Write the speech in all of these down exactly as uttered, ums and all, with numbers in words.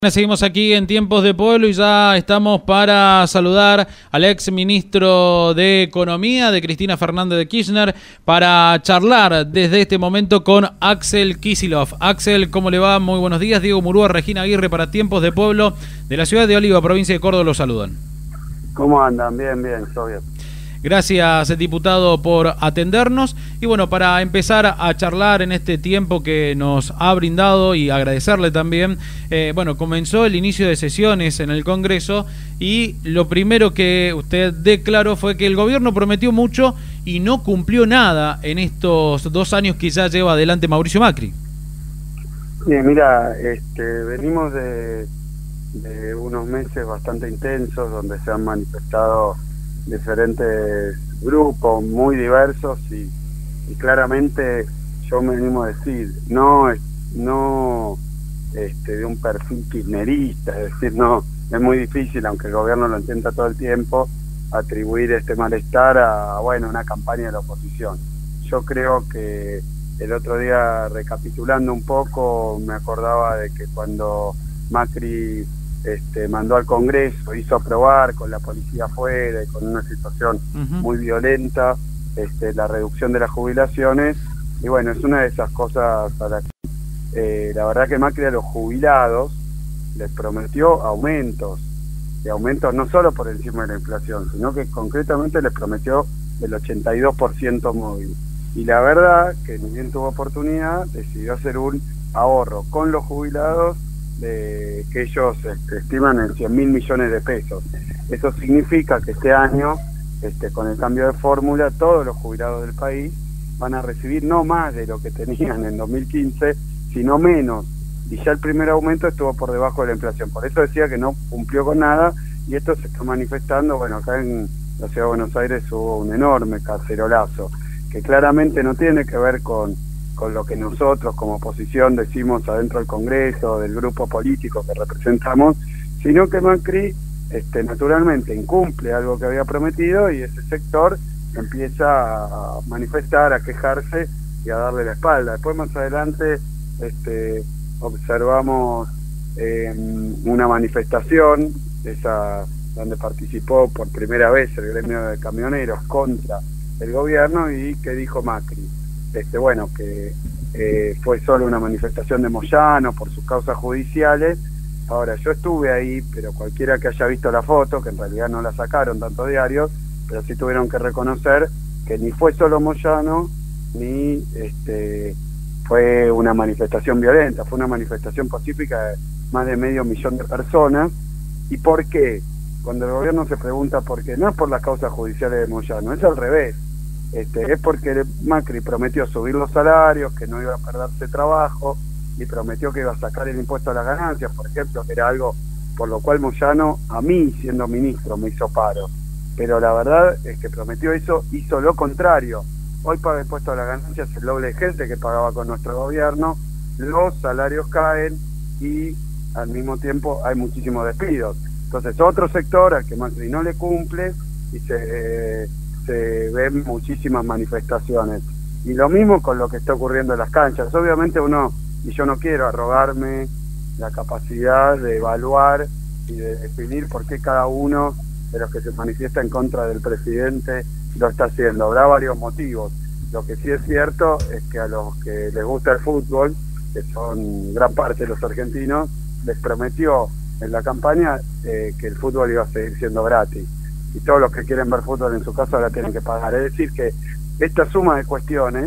Seguimos aquí en Tiempos de Pueblo y ya estamos para saludar al ex ministro de Economía, de Cristina Fernández de Kirchner, para charlar desde este momento con Axel Kicillof. Axel, ¿cómo le va? Muy buenos días. Diego Murúa, Regina Aguirre para Tiempos de Pueblo de la ciudad de Oliva, provincia de Córdoba, los saludan. ¿Cómo andan? Bien, bien, todo bien. Gracias, diputado, por atendernos. Y bueno, para empezar a charlar en este tiempo que nos ha brindado y agradecerle también, eh, bueno, comenzó el inicio de sesiones en el Congreso y lo primero que usted declaró fue que el gobierno prometió mucho y no cumplió nada en estos dos años que ya lleva adelante Mauricio Macri. Bien, mira, este, venimos de, de unos meses bastante intensos donde se han manifestado diferentes grupos muy diversos y, y claramente yo me animo a decir, no, no este, de un perfil kirchnerista, es decir, no, es muy difícil, aunque el gobierno lo intenta todo el tiempo, atribuir este malestar a, bueno, una campaña de la oposición. Yo creo que el otro día, recapitulando un poco, me acordaba de que cuando Macri Este, mandó al Congreso, hizo aprobar con la policía afuera y con una situación uh-huh. muy violenta este, la reducción de las jubilaciones, y bueno, es una de esas cosas a la que eh, la verdad que Macri a los jubilados les prometió aumentos, y aumentos no solo por encima de la inflación, sino que concretamente les prometió el ochenta y dos por ciento móvil, y la verdad que ni bien tuvo oportunidad, decidió hacer un ahorro con los jubilados de que ellos este, estiman en cien mil millones de pesos. Eso significa que este año, este, con el cambio de fórmula, todos los jubilados del país van a recibir no más de lo que tenían en dos mil quince, sino menos. Y ya el primer aumento estuvo por debajo de la inflación. Por eso decía que no cumplió con nada, y esto se está manifestando. Bueno, acá en la ciudad de Buenos Aires hubo un enorme cacerolazo, que claramente no tiene que ver con con lo que nosotros como oposición decimos adentro del Congreso, del grupo político que representamos, sino que Macri este, naturalmente incumple algo que había prometido, y ese sector empieza a manifestar, a quejarse y a darle la espalda. Después más adelante este, observamos eh, una manifestación, esa donde participó por primera vez el gremio de camioneros contra el gobierno, y que dijo Macri. Este, bueno, que eh, fue solo una manifestación de Moyano por sus causas judiciales. Ahora, yo estuve ahí, pero cualquiera que haya visto la foto, que en realidad no la sacaron tantos diarios, pero sí tuvieron que reconocer que ni fue solo Moyano, ni este, fue una manifestación violenta, fue una manifestación pacífica de más de medio millón de personas. ¿Y por qué? Cuando el gobierno se pregunta por qué, no es por las causas judiciales de Moyano, es al revés. Este, es porque Macri prometió subir los salarios, que no iba a perderse trabajo, y prometió que iba a sacar el impuesto a las ganancias, por ejemplo, que era algo por lo cual Moyano, a mí siendo ministro, me hizo paro. Pero la verdad es que prometió eso, hizo lo contrario. Hoy paga impuesto a las ganancias el doble de gente que pagaba con nuestro gobierno, los salarios caen y al mismo tiempo hay muchísimos despidos. Entonces otro sector al que Macri no le cumple y se... Eh, se ven muchísimas manifestaciones, y lo mismo con lo que está ocurriendo en las canchas. Obviamente uno, y yo no quiero arrogarme la capacidad de evaluar y de definir por qué cada uno de los que se manifiesta en contra del presidente lo está haciendo. Habrá varios motivos. Lo que sí es cierto es que a los que les gusta el fútbol, que son gran parte de los argentinos, les prometió en la campaña eh, que el fútbol iba a seguir siendo gratis, y todos los que quieren ver fútbol en su casa ahora tienen que pagar. Es decir, que esta suma de cuestiones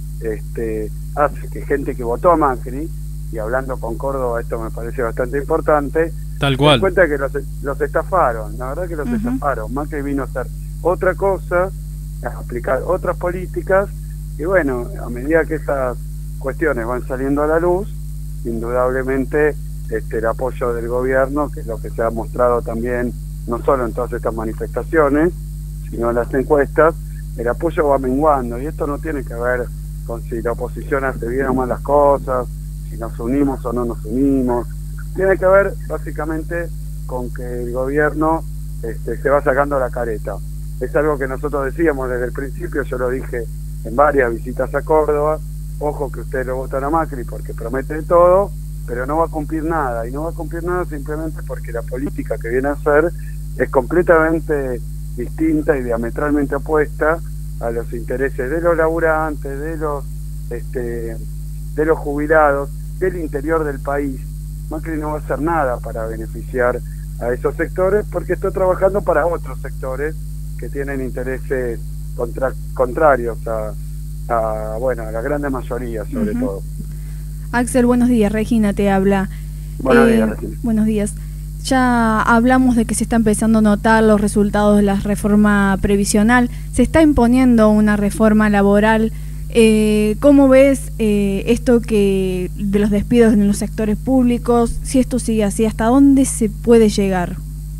este, hace que gente que votó a Macri, y hablando con Córdoba esto me parece bastante importante, tal cual, se cuenta que los, los estafaron, la verdad que los uh-huh. estafaron. Macri vino a hacer otra cosa, a aplicar otras políticas, y bueno, a medida que esas cuestiones van saliendo a la luz, indudablemente este, el apoyo del gobierno, que es lo que se ha mostrado también no solo en todas estas manifestaciones, sino en las encuestas, el apoyo va menguando, y esto no tiene que ver con si la oposición hace bien o mal las cosas, si nos unimos o no nos unimos, tiene que ver básicamente con que el gobierno este, se va sacando la careta. Es algo que nosotros decíamos desde el principio, yo lo dije en varias visitas a Córdoba, ojo que ustedes lo votan a Macri porque promete de todo, pero no va a cumplir nada, y no va a cumplir nada simplemente porque la política que viene a hacer es completamente distinta y diametralmente opuesta a los intereses de los laburantes, de los este, de los jubilados, del interior del país. Macri no va a hacer nada para beneficiar a esos sectores porque está trabajando para otros sectores que tienen intereses contra, contrarios a, a, bueno, a la gran mayoría, sobre uh-huh. todo. Axel, buenos días. Regina te habla. Buenos eh, días, Regina. Buenos días. Ya hablamos de que se está empezando a notar los resultados de la reforma previsional. Se está imponiendo una reforma laboral. Eh, ¿Cómo ves eh, esto que de los despidos en los sectores públicos? Si esto sigue así, ¿hasta dónde se puede llegar?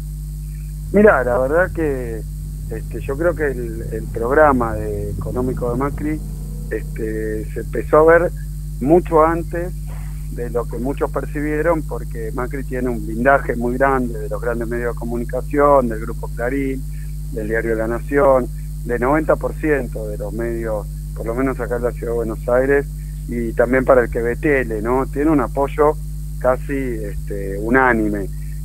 Mira, la verdad que este, yo creo que el, el programa de, económico de Macri este, se empezó a ver mucho antes de lo que muchos percibieron, porque Macri tiene un blindaje muy grande de los grandes medios de comunicación, del Grupo Clarín, del Diario La Nación, del noventa por ciento de los medios, por lo menos acá en la Ciudad de Buenos Aires, y también para el que ve tele, ¿no? Tiene un apoyo casi este, unánime.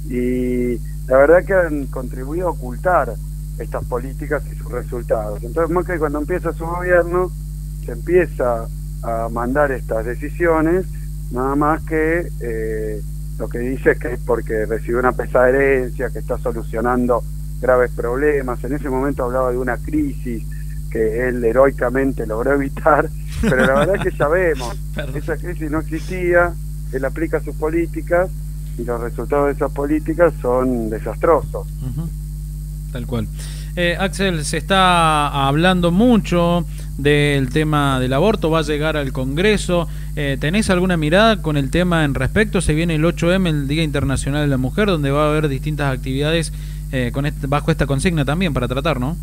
Y la verdad que han contribuido a ocultar estas políticas y sus resultados. Entonces Macri, cuando empieza su gobierno, se empieza a mandar estas decisiones, nada más que eh, lo que dice es que es porque recibió una pesada herencia, que está solucionando graves problemas. En ese momento hablaba de una crisis que él heroicamente logró evitar, pero la verdad que ya vemos, esa crisis no existía, él aplica sus políticas y los resultados de esas políticas son desastrosos. Uh-huh. Tal cual. Eh, Axel, se está hablando mucho del tema del aborto, va a llegar al Congreso. Eh, ¿Tenés alguna mirada con el tema en respecto? Se viene el ocho eme, el Día Internacional de la Mujer, donde va a haber distintas actividades eh, con este, bajo esta consigna también para tratar, ¿no?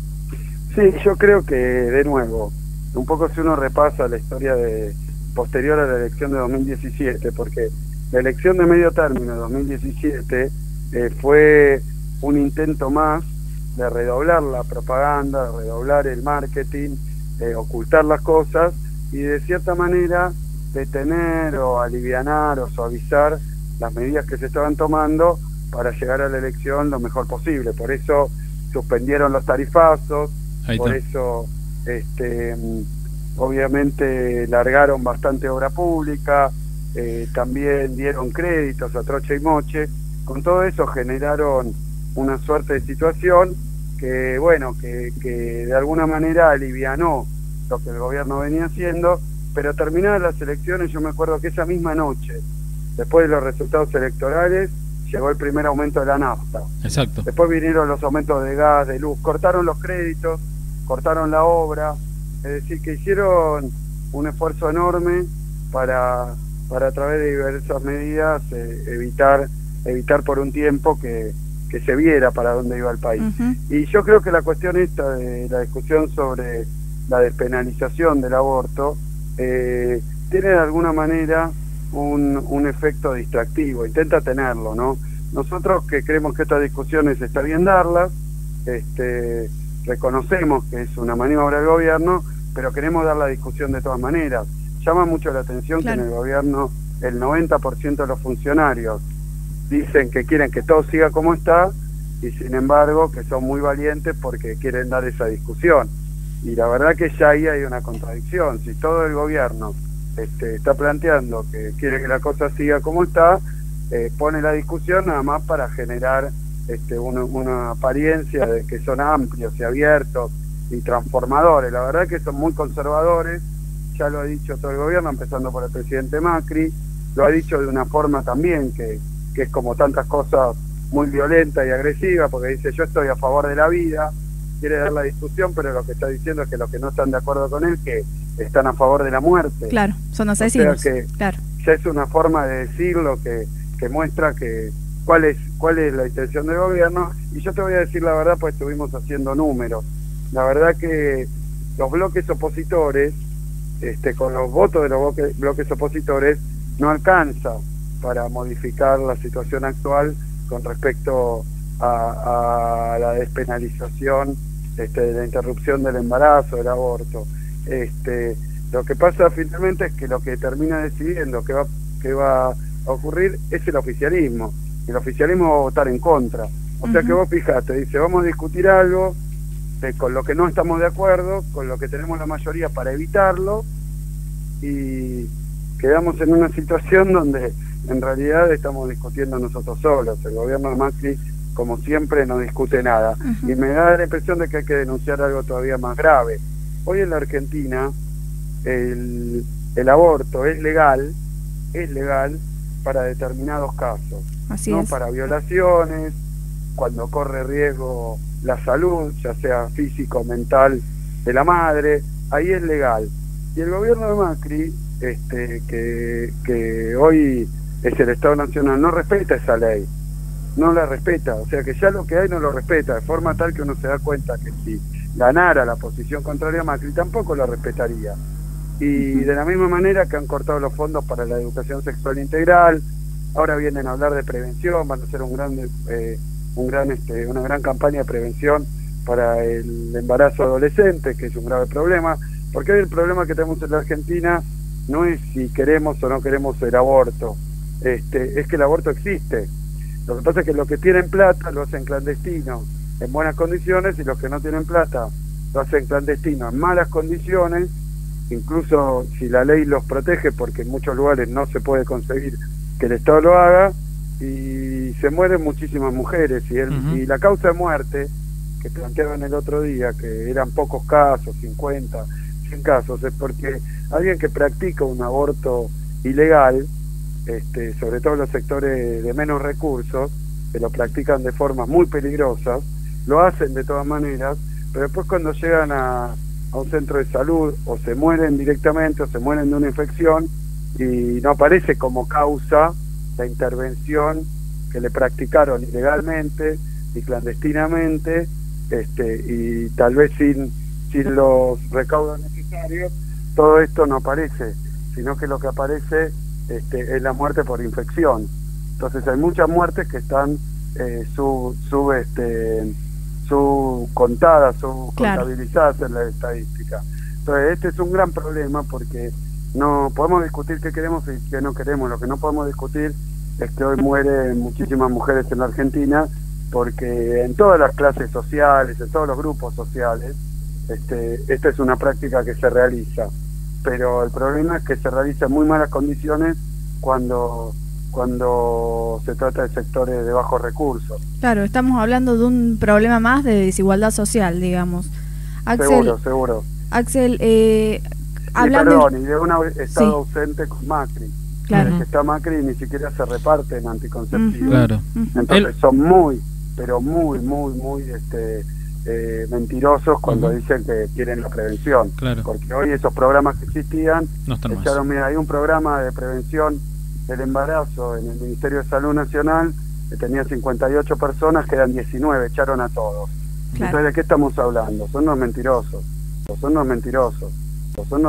Sí, yo creo que, de nuevo, un poco si uno repasa la historia de posterior a la elección de dos mil diecisiete, porque la elección de medio término de dos mil diecisiete eh, fue un intento más de redoblar la propaganda, de redoblar el marketing, de ocultar las cosas y de cierta manera detener o alivianar o suavizar las medidas que se estaban tomando para llegar a la elección lo mejor posible. Por eso suspendieron los tarifazos, por eso este, obviamente largaron bastante obra pública, eh, también dieron créditos a troche y moche. Con todo eso generaron una suerte de situación que, bueno, que, que de alguna manera alivianó lo que el gobierno venía haciendo, pero terminadas las elecciones, yo me acuerdo que esa misma noche, después de los resultados electorales, llegó el primer aumento de la nafta. Exacto. Después vinieron los aumentos de gas, de luz, cortaron los créditos, cortaron la obra, es decir, que hicieron un esfuerzo enorme para, para a través de diversas medidas eh, evitar, evitar por un tiempo que, que se viera para dónde iba el país. Uh-huh. Y yo creo que la cuestión esta de la discusión sobre la despenalización del aborto eh, tiene de alguna manera un, un efecto distractivo, intenta tenerlo, ¿no? Nosotros que creemos que estas discusiones está bien darlas, este, reconocemos que es una maniobra del gobierno, pero queremos dar la discusión de todas maneras. Llama mucho la atención claro. que en el gobierno el noventa por ciento de los funcionarios dicen que quieren que todo siga como está y sin embargo que son muy valientes porque quieren dar esa discusión. Y la verdad que ya ahí hay una contradicción. Si todo el gobierno este, está planteando que quiere que la cosa siga como está, eh, pone la discusión nada más para generar este, una, una apariencia de que son amplios y abiertos y transformadores. La verdad que son muy conservadores, ya lo ha dicho todo el gobierno, empezando por el presidente Macri, lo ha dicho de una forma también que, que es como tantas cosas muy violenta y agresiva, porque dice yo estoy a favor de la vida, quiere dar la discusión, pero lo que está diciendo es que los que no están de acuerdo con él, que están a favor de la muerte. Claro, son asesinos. O sea que claro. ya es una forma de decirlo que, que muestra que cuál es cuál es la intención del gobierno. Y yo te voy a decir la verdad, pues estuvimos haciendo números. La verdad que los bloques opositores, este, con los votos de los bloques, bloques opositores, no alcanza para modificar la situación actual con respecto a, a la despenalización este, de la interrupción del embarazo, del aborto. Este, lo que pasa finalmente es que lo que termina decidiendo qué va, qué va a ocurrir es el oficialismo. El oficialismo va a votar en contra. O sea que vos fijate, dice, vamos a discutir algo de, con lo que no estamos de acuerdo, con lo que tenemos la mayoría para evitarlo, y quedamos en una situación donde en realidad estamos discutiendo nosotros solos. El gobierno de Macri, como siempre, no discute nada. Uh-huh. Y me da la impresión de que hay que denunciar algo todavía más grave. Hoy en la Argentina el, el aborto es legal, es legal para determinados casos. Así no es. Para violaciones, cuando corre riesgo la salud, ya sea físico o mental de la madre, ahí es legal. Y el gobierno de Macri, este, que, que hoy es el Estado Nacional, no respeta esa ley, no la respeta, o sea que ya lo que hay no lo respeta, de forma tal que uno se da cuenta que si ganara la posición contraria a Macri tampoco lo respetaría. Y de la misma manera que han cortado los fondos para la educación sexual integral, ahora vienen a hablar de prevención, van a hacer un gran, eh, un gran, este, una gran campaña de prevención para el embarazo adolescente, que es un grave problema, porque hoy el problema que tenemos en la Argentina no es si queremos o no queremos el aborto, este, es que el aborto existe. Lo que pasa es que los que tienen plata lo hacen clandestino, en buenas condiciones, y los que no tienen plata lo hacen clandestino, en malas condiciones, incluso si la ley los protege, porque en muchos lugares no se puede conseguir que el Estado lo haga, y se mueren muchísimas mujeres. Y, el, uh-huh. y la causa de muerte que planteaban el otro día, que eran pocos casos, cincuenta, cien casos, es porque alguien que practica un aborto ilegal, este, sobre todo en los sectores de menos recursos, que lo practican de formas muy peligrosas, lo hacen de todas maneras, pero después cuando llegan a, a un centro de salud, o se mueren directamente, o se mueren de una infección, y no aparece como causa la intervención que le practicaron ilegalmente y clandestinamente, este, y tal vez sin, sin los recaudos necesarios, todo esto no aparece, sino que lo que aparece este, es la muerte por infección. Entonces hay muchas muertes que están eh, sub, sub, este, sub contadas, sub claro. contabilizadas en la estadística. Entonces este es un gran problema, porque no podemos discutir qué queremos y qué no queremos. Lo que no podemos discutir es que hoy mueren muchísimas mujeres en la Argentina, porque en todas las clases sociales, en todos los grupos sociales, este, esta es una práctica que se realiza, pero el problema es que se realiza en muy malas condiciones cuando cuando se trata de sectores de bajos recursos. Claro, estamos hablando de un problema más de desigualdad social, digamos. Axel, seguro, seguro. Axel, eh, hablando... Y perdón, y de un estado sí. ausente con Macri. Claro. Que está Macri y ni siquiera se reparten anticonceptivos. Uh-huh. Claro. Entonces El... son muy, pero muy, muy, muy este, eh, mentirosos cuando uh-huh. dicen que quieren la prevención. Claro. Porque hoy esos programas que existían, no están echaron, más. Mira, hay un programa de prevención del embarazo en el Ministerio de Salud Nacional que tenía cincuenta y ocho personas, quedan diecinueve, echaron a todos. Claro. Entonces, ¿de qué estamos hablando? Son unos mentirosos, son unos mentirosos, son unos